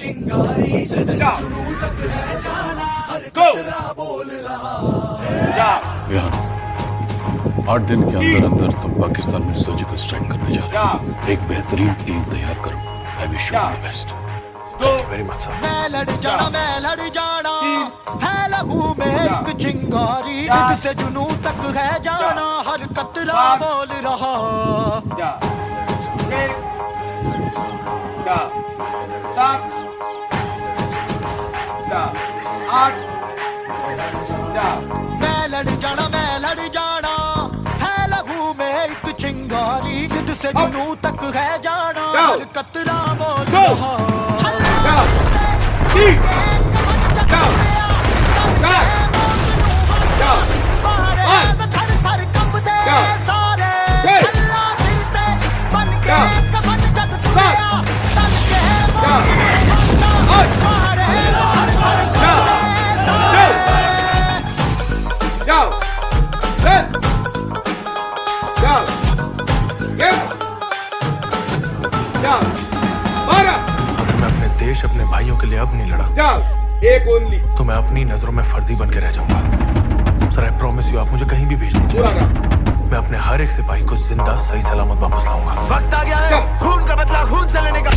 चिंगारी विहान, 8 दिन के अंदर अंदर तुम पाकिस्तान में सर्जिकल स्ट्राइक करने जा रहे हो। एक बेहतरीन टीम तैयार करो। I wish you the best. Thank you very much sir. मैं लड़ जाना है लहू में एक चिंगारी, जिद से जुनू तक है जाना, हर कतरा बोल रहा। 8 मैं लड़ जाना है लहू में एक चिंगारी, जिद से जुनू तक है जाना, हर कतरा बोल रहा। अपने देश अपने भाइयों के लिए अब नहीं लड़ा, एक ओनली, तो मैं अपनी नजरों में फर्जी बन के रह जाऊंगा। सर आई प्रॉमिस यू, आप मुझे कहीं भी भेज दीजिए, मैं अपने हर एक सिपाही को जिंदा सही सलामत वापस लाऊंगा। वक्त आ गया है खून का बदला खून से लेने का।